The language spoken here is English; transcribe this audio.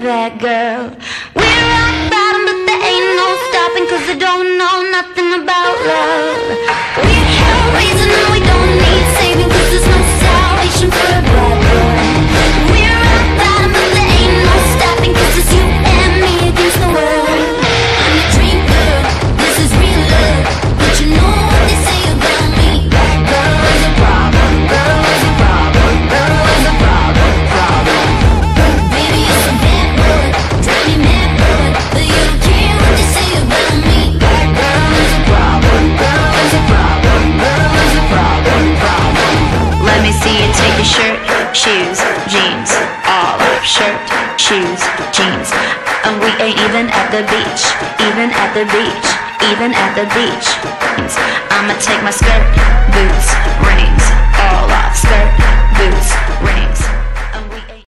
bad girl. We're rock bottom, but there ain't no stopping, 'cause I don't know nothing about love. We're hell raising and we don't need saving, 'cause there's no salvation for a bad boy. We're rock bottom, but there ain't no stopping, 'cause it's you and me against the world. I'm a dream girl, this is real love, but you know what they say about me. Bad girl is a problem, girl is a problem, girl is a problem, problem. Baby, it's a bad boy, drive me mad boy, but you don't care what they say about me. Bad girl is a problem, girl is a problem, girl is a problem, problem. Let me see you take your shirt, shoes, jeans, all off. Shirt, shoes, jeans, and we ain't even at the beach, even at the beach, even at the beach. I'ma take my skirt, boots,